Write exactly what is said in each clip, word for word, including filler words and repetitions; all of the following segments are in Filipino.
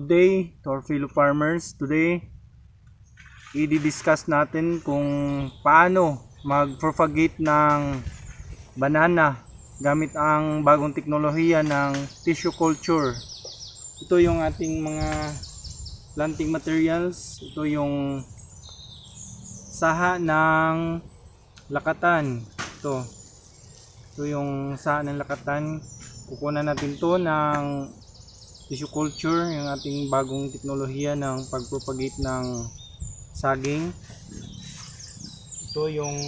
good day to our fellow farmers. Today, i-discuss natin kung paano mag-propagate ng banana gamit ang bagong teknolohiya ng tissue culture. Ito yung ating mga planting materials. Ito yung saha ng lakatan. Ito. Ito yung saha ng lakatan. Kukunan natin to ng tissue culture, yung ating bagong teknolohiya ng pag-propagate ng saging. Ito yung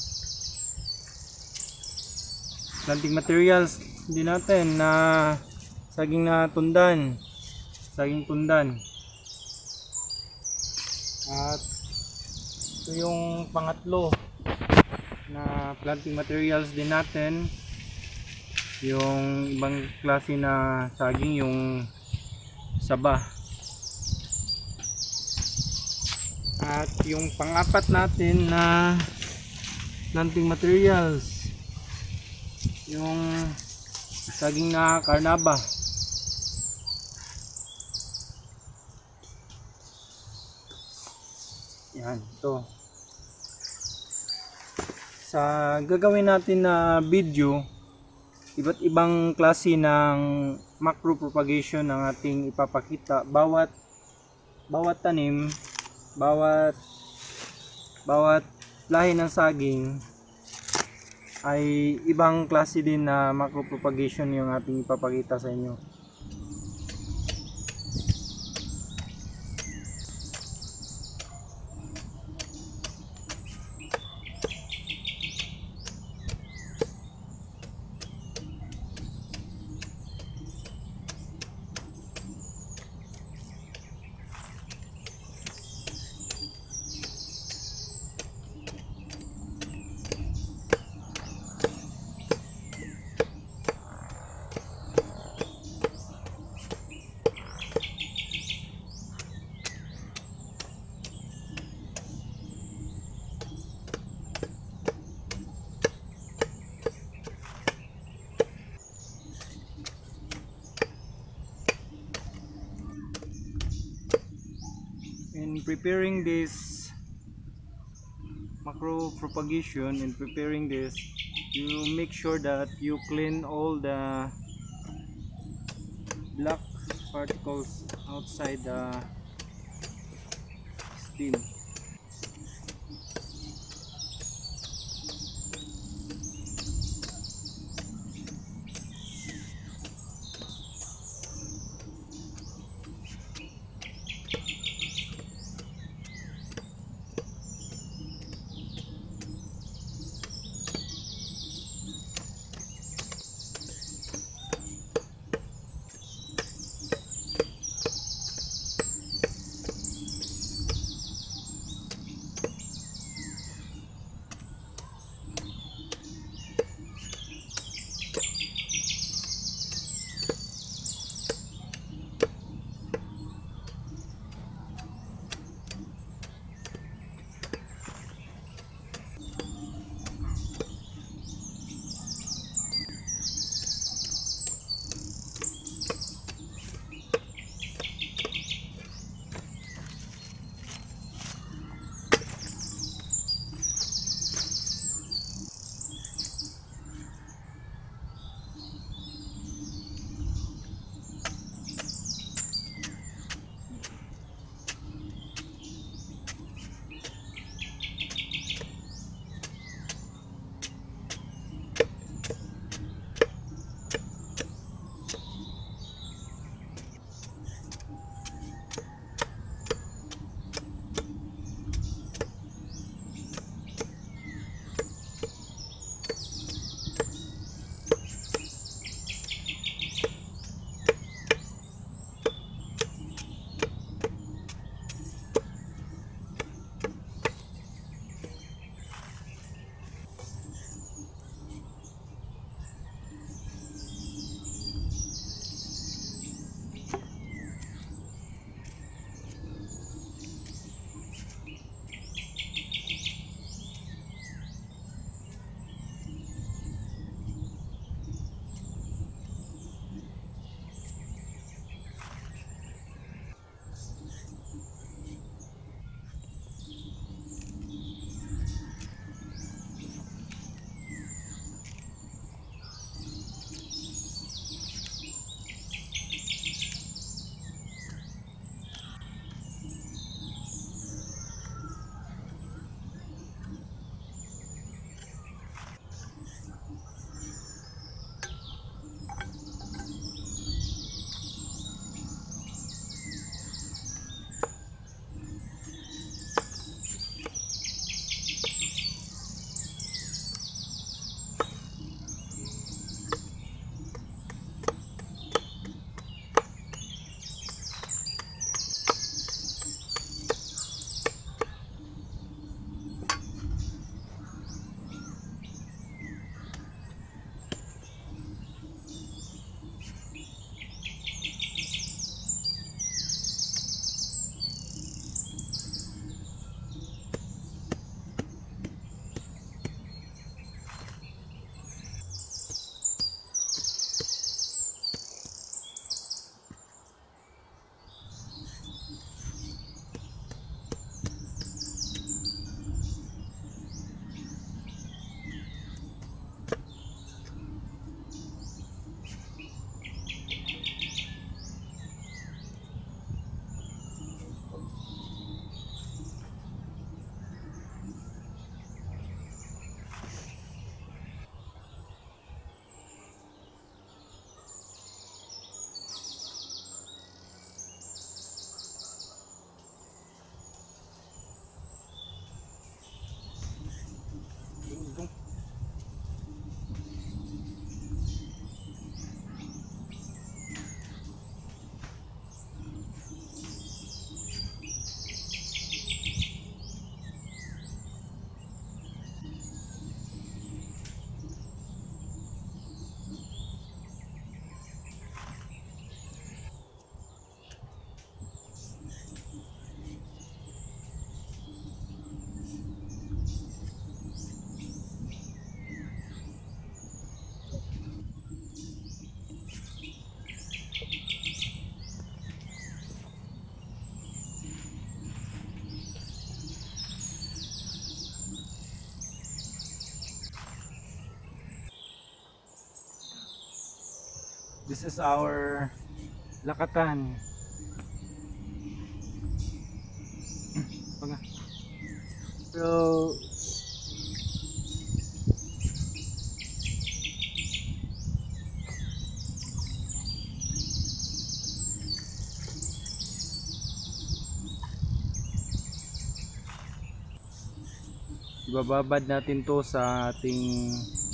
planting materials din natin na saging na tundan, saging tundan. At ito yung pangatlo na planting materials din natin, yung ibang klase na saging, yung saba. At yung pang-apat natin na planting materials, yung saging na karnaba. Yan, ito. Sa gagawin natin na video, iba't ibang klase ng macro propagation ang ating ipapakita. Bawat bawat tanim, bawat bawat lahi ng saging ay ibang klase din na macro propagation yung ating ipapakita sa inyo. In preparing this macro propagation, in preparing this, you make sure that you clean all the black particles outside the stem. This is our lakatan. So ibababad natin to sa ating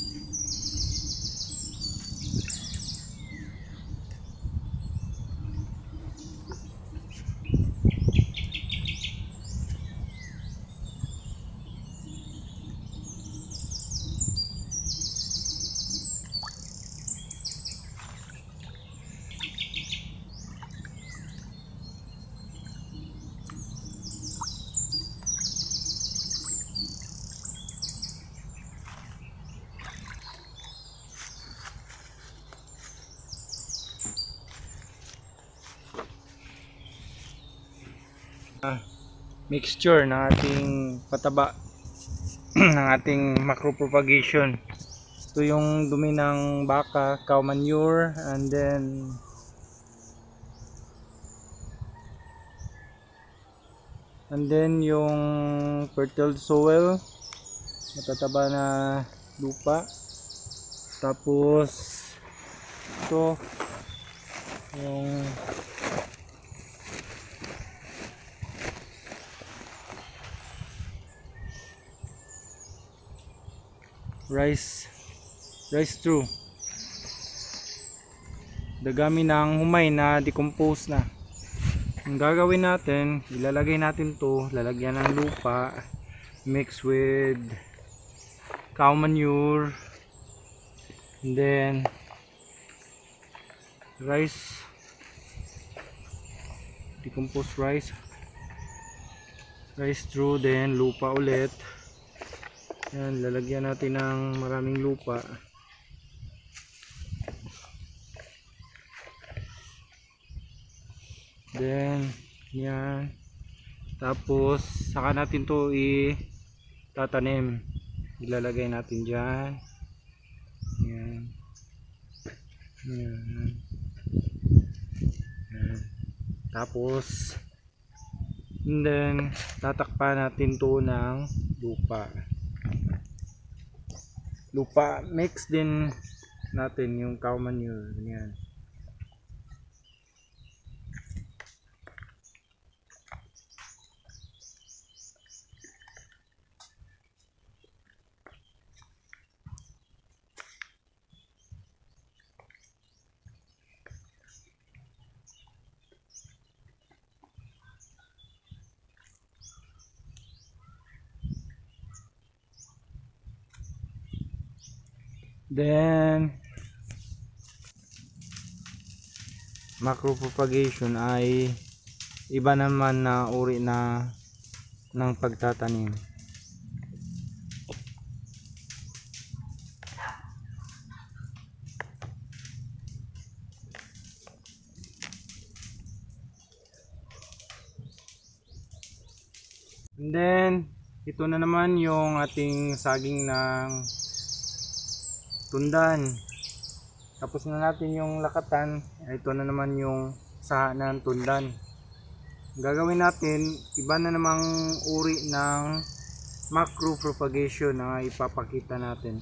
mixture ng ating pataba ng ating macro propagation. Ito yung dumi ng baka, cow manure, and then and then yung fertile soil, matataba na lupa. Tapos ito yung rice rice straw, dagami ng humay na decompose na. Ang gagawin natin, ilalagay natin to, lalagyan ng lupa, mix with cow manure, and then rice, decomposed rice rice straw, then lupa ulit. Yan, lalagyan natin ng maraming lupa. Then yan, tapos saka natin to itatanim. Ilalagay natin dyan. Yan. Yan. Yan. Tapos and then tatakpan natin to ng lupa. Lupa, mix din natin yung cow manure. Ganyan. Then macro propagation ay iba naman na uri na ng pagtatanim. And then ito na naman yung ating saging ng tundan. Tapos na natin yung lakatan. Ito na naman yung saha ng tundan. Ang gagawin natin, iba na namang uri ng macro propagation na ipapakita natin.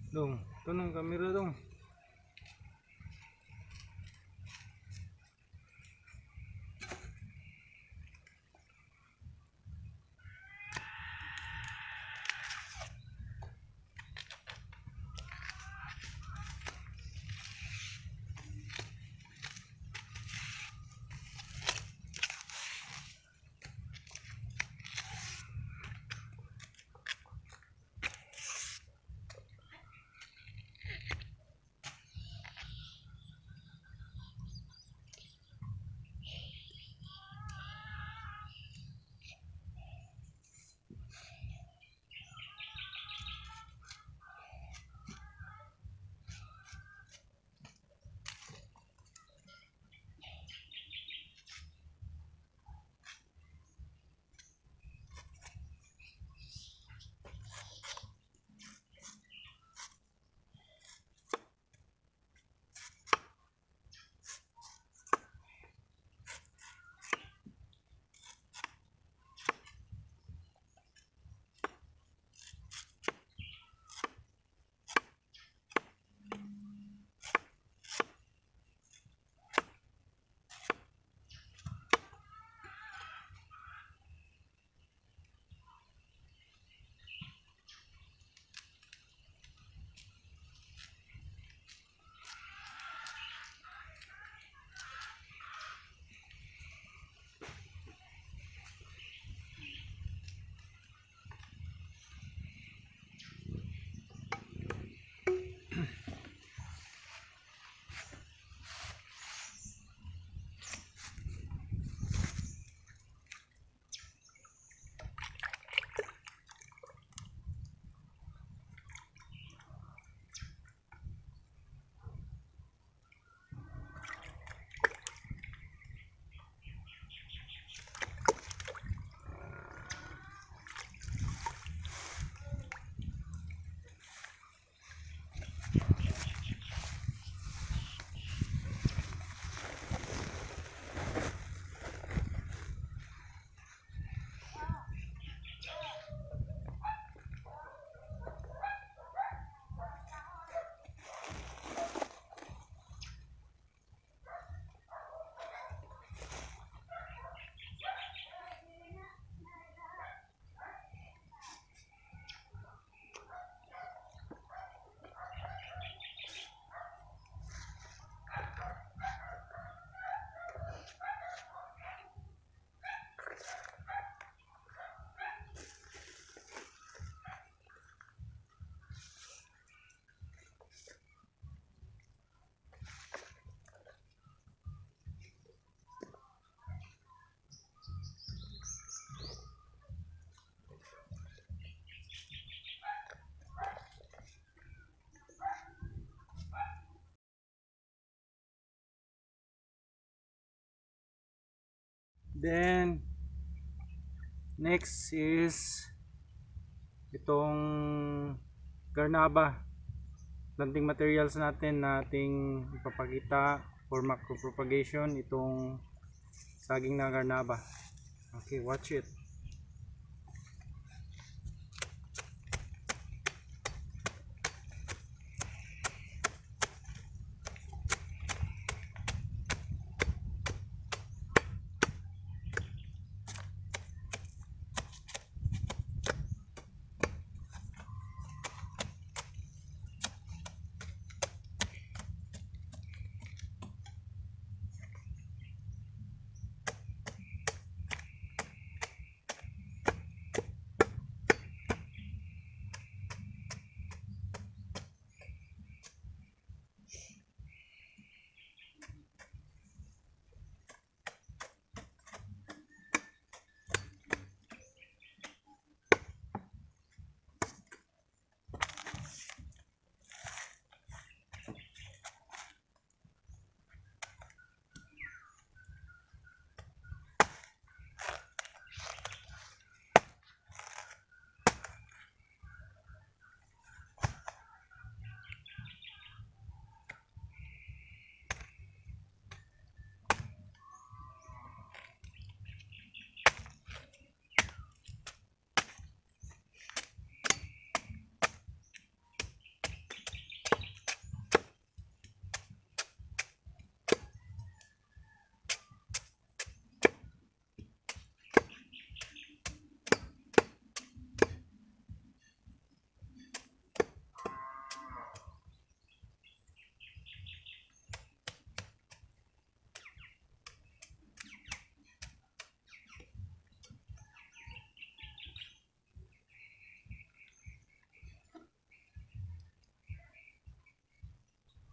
Dong, tunong kamera dong. Then next is itong garnaba, planting materials natin na ating ipapakita for macro propagation, itong saging na garnaba. Okay, watch it.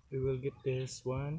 We will get this one.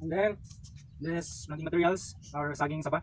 And then this planting materials are saging saba.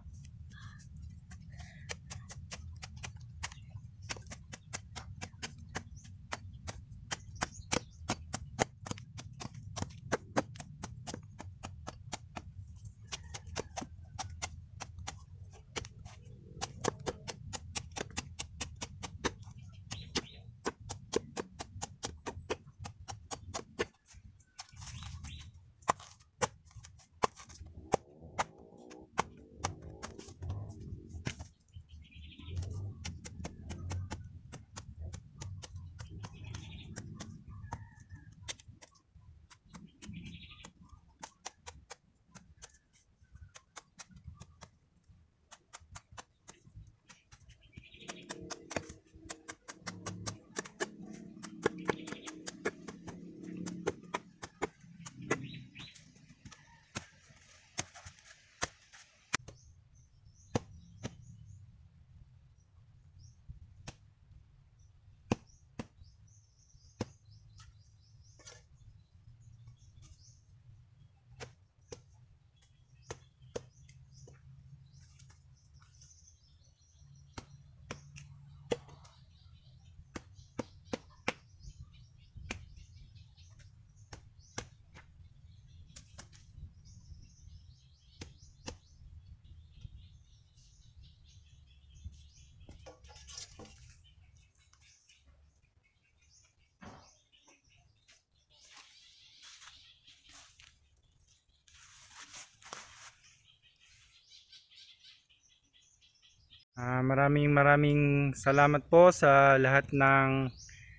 Ah, maraming maraming salamat po sa lahat ng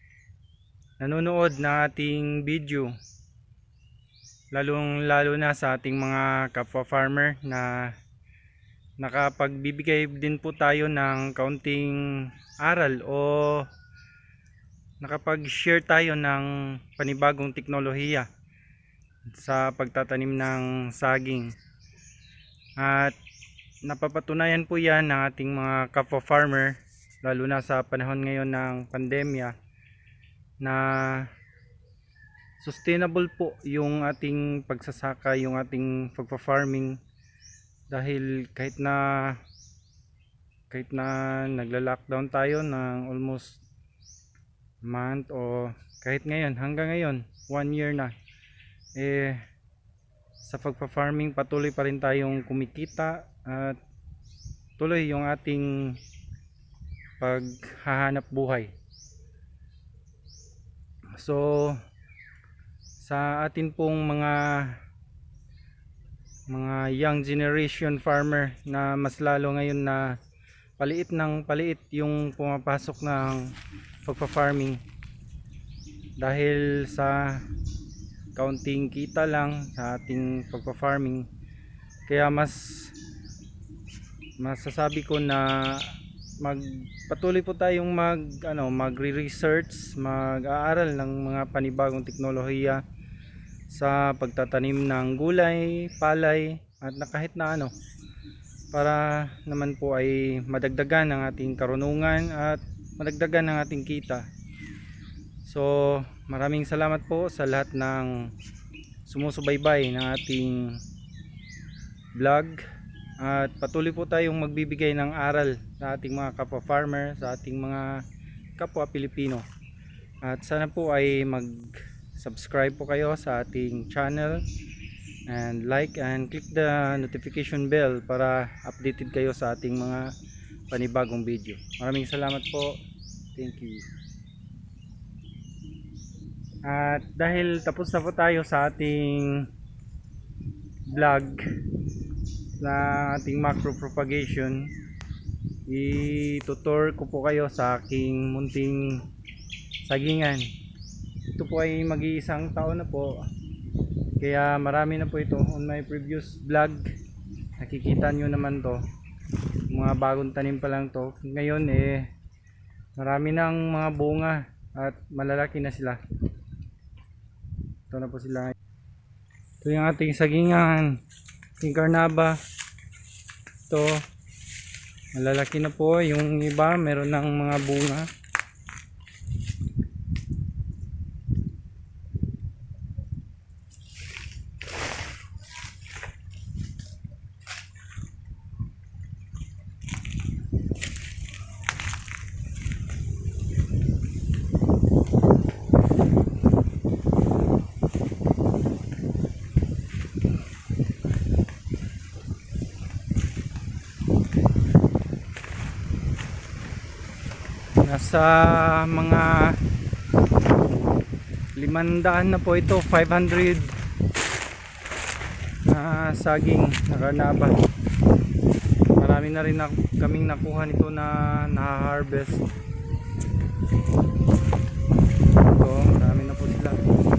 nanonood ng ating video. Lalong lalo na sa ating mga kapwa farmer na nakapagbibigay din po tayo ng kaunting aral o nakapag-share tayo ng panibagong teknolohiya sa pagtatanim ng saging. At napapatunayan po yan ng ating mga kapwa farmer, lalo na sa panahon ngayon ng pandemya, na sustainable po yung ating pagsasaka, yung ating pagpa-farming, dahil kahit na kahit na nagla-lockdown tayo ng almost month o kahit ngayon, hanggang ngayon one year na, eh sa pagpa-farming patuloy pa rin tayong kumikita at tuloy yung ating paghahanap buhay. So sa atin pong mga mga young generation farmer na mas lalo ngayon na paliit ng paliit yung pumapasok ng pagpa-farming dahil sa kaunting kita lang sa ating pagpa-farming, kaya mas masasabi ko na magpatuloy po tayong mag ano magre-research, mag-aaral ng mga panibagong teknolohiya sa pagtatanim ng gulay, palay at na kahit na ano, para naman po ay madagdagan ang ating karunungan at madagdagan ang ating kita. So maraming salamat po sa lahat ng sumusubaybay ng ating vlog. At patuloy po tayong magbibigay ng aral sa ating mga kapwa farmer, sa ating mga kapwa Pilipino. At sana po ay mag-subscribe po kayo sa ating channel and like and click the notification bell para updated kayo sa ating mga panibagong video. Maraming salamat po. Thank you. At dahil tapos na po tayo sa ating vlog na ating macro propagation, itutur ko po kayo sa aking munting sagingan. Ito po ay mag-iisang taon na po, kaya marami na po ito. On my previous vlog nakikita nyo naman to, mga bagong tanim pa lang to. Ngayon eh marami ng mga bunga at malalaki na sila. Ito na po sila. Ito yung ating sagingan, ating karnaba. Ito malalaki na po, yung iba meron ng mga bunga. Nasa mga limandaan na po ito, five hundred na saging na Carnaba. Marami na rin na, kaming nakuha nito na na-harvest. Ito, marami na po sila.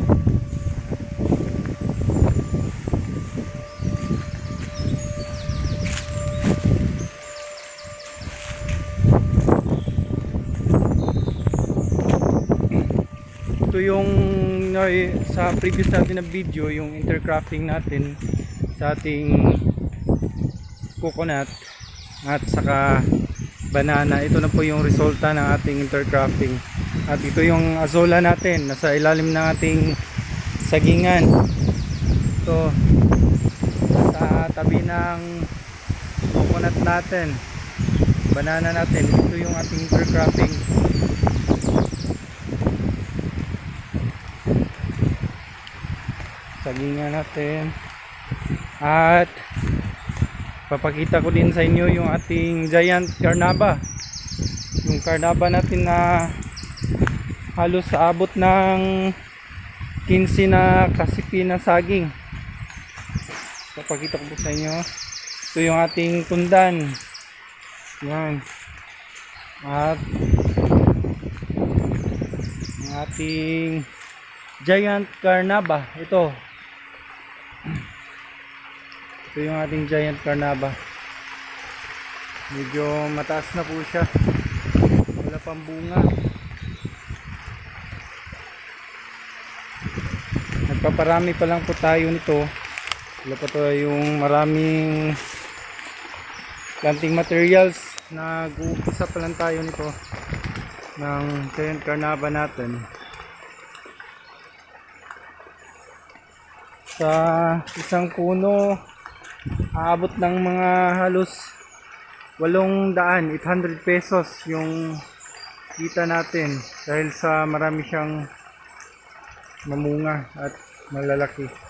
Ito yung sa previous natin na video, yung intercropping natin sa ating coconut at saka banana. Ito na po yung resulta ng ating intercropping. At ito yung azola natin nasa ilalim ng ating sagingan. Ito sa tabi ng coconut natin, banana natin. Ito yung ating intercropping. Sagingan natin. At papakita ko din sa inyo yung ating giant Carnaba. Yung Carnaba natin na halos aabot ng fifteen na kasipi na saging. Papakita ko po sa inyo. Ito yung ating tundan. Yan. At yung ating giant Carnaba. Ito. Ito yung ating giant Carnaba. Medyo mataas na po siya. Wala pang bunga. Nagpaparami pa lang po tayo nito. Wala pa to yung maraming planting materials. Nag-uumpisa pa lang tayo nito ng giant Carnaba natin. Sa isang puno aabot ng mga halos walong daan, eight hundred pesos yung kita natin dahil sa marami siyang mamunga at malalaki.